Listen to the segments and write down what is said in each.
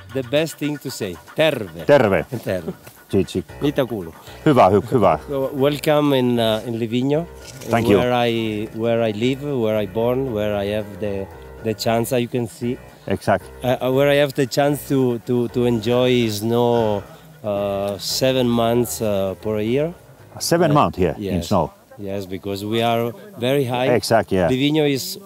the best thing to say. Terve. Terve. Terve. Gigi. Mitä kuuluu? Hyvä. Welcome in Livigno. Thank you. Where I live, where I born, where I have the chance, you can see. Exactly. Where I have the chance to enjoy snow 7 months per year. 7 months here in snow. Yes, because we are very high. Exactly. Yeah. Livigno is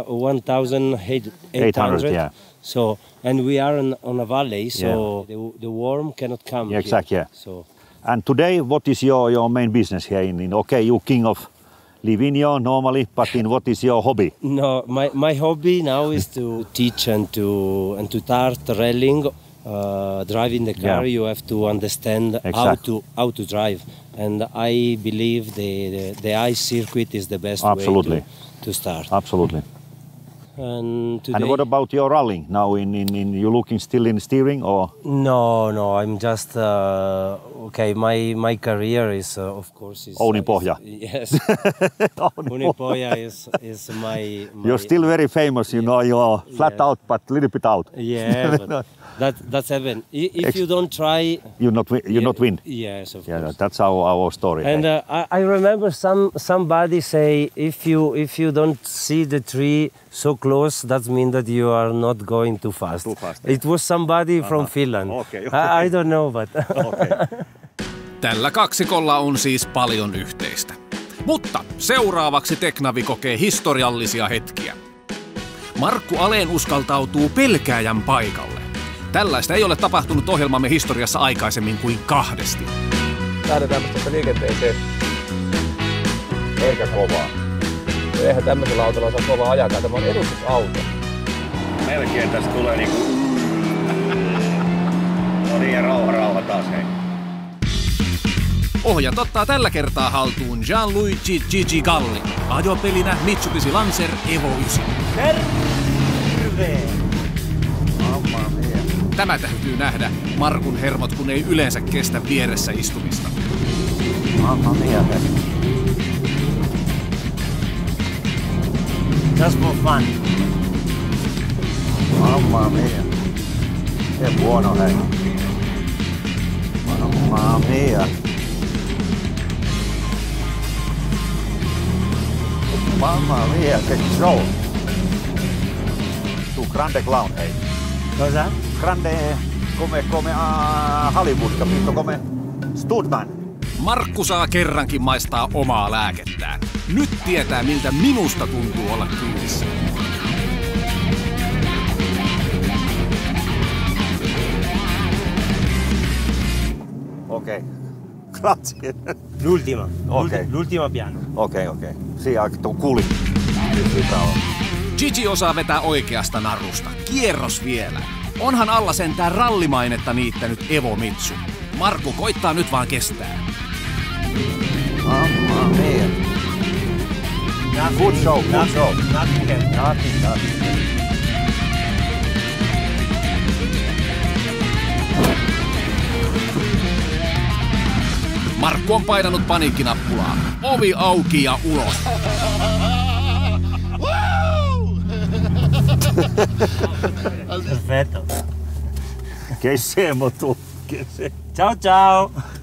1,800. Yeah. So, and we are on a valley, so the warm cannot come. Yeah, exactly. Here. Yeah. So. And today, what is your main business here in? Okay, you king of Livigno normally, but what is your hobby? No, my hobby now is to teach and to start rallying. Driving the car, you have to understand how to drive, and I believe the ice circuit is the best way to start. Absolutely. And what about your rallying now? You looking still in steering or? No. I'm just okay. My career is of course Uunipohja. Yes. Uunipohja is my. You're still very famous, you know. You're flat out, but a little bit out. Yeah. But that's heaven. If you don't try, you not win. Yes, of course. That's our story. And I remember somebody say, if you don't see the tree so close, that means that you are not going too fast. It was somebody from Finland. Okay. I don't know, but. Okay. Tällä kaksikolla on siis paljon yhteistä. Mutta seuraavaksi Teknavi kokee historiallisia hetkiä. Markku Alén uskaltautuu pelkääjän paikalle. Tällaista ei ole tapahtunut ohjelmamme historiassa aikaisemmin kuin 2. Lähdetään tästä liikenteeseen. Eikä kovaa. Eihän tämmöisellä autolla saa kovaa ajakaan. Tämä on edustusauto. Melkein tästä tulee niinku. No niin, ja rauha taas, hei. Ohjat ottaa tällä kertaa haltuun Gianluigi Gigi Galli. Ajopelinä Mitsubishi Lancer Evo 9. Terve! Tämä täytyy nähdä. Markun hermot kun ei yleensä kestä vieressä istumista. Mamma mia. Just for fun. Mamma mia. Che buono, hei. Mamma mia. Mamma mia, che show. Tu grande clown, hei. Cosa? Grande come Hollywood, capito? Come Stuntman. Markku saa kerrankin maistaa omaa lääkettään. Nyt tietää, miltä minusta tuntuu olla kyydissä. Okei. Grazie. L'ultima. Okay. L'ultima piano. Okei. Siinä on kuuli. Gigi osaa vetää oikeasta narusta. Kierros vielä. Onhan alla sentään rallimainetta niittänyt Evo Mitsu. Markku koittaa nyt vaan kestää. Mamma mia. Good show. Nothing. Markku on painanut paniikkinappulaa. Ovi auki ja ulos. Perfetto. Che scemo tu. Ciao ciao.